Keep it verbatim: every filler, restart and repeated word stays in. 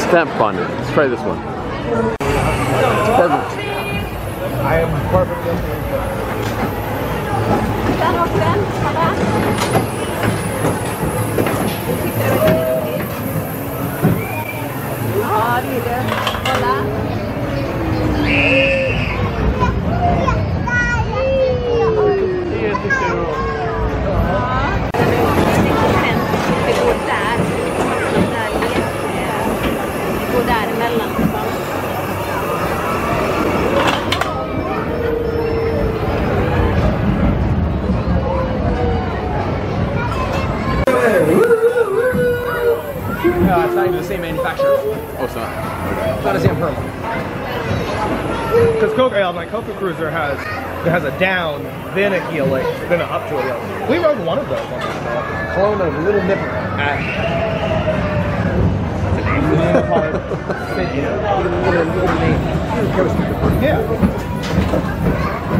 Stampbanan. Let's try this one. Perfect. I am perfect. Ja, det är det. Kolla. Det går där. Det går däremellan. No, it's not even the same manufacturer. Oh, it's not. Okay. It's not the same promo. Because Coca, yeah, my Coca Cruiser has it has a down, then a heel link, then a up to a heel. We rode one of those on this ball. Clone of Little Nipper at. What's the name? Yeah.